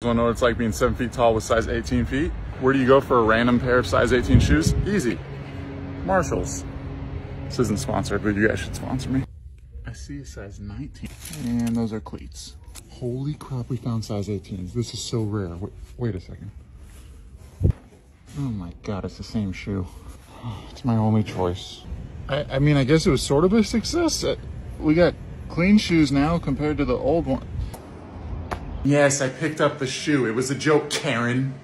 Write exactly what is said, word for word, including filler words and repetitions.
Wanna know what it's like being seven feet tall with size eighteen feet? Where do you go for a random pair of size eighteen shoes? Easy. Marshalls. This isn't sponsored, but you guys should sponsor me. I see a size nineteen. And those are cleats. Holy crap, we found size eighteens. This is so rare. Wait, wait a second. Oh my God, it's the same shoe. It's my only choice. I, I mean, I guess it was sort of a success. We got clean shoes now compared to the old one. Yes, I picked up the shoe. It was a joke, Karen.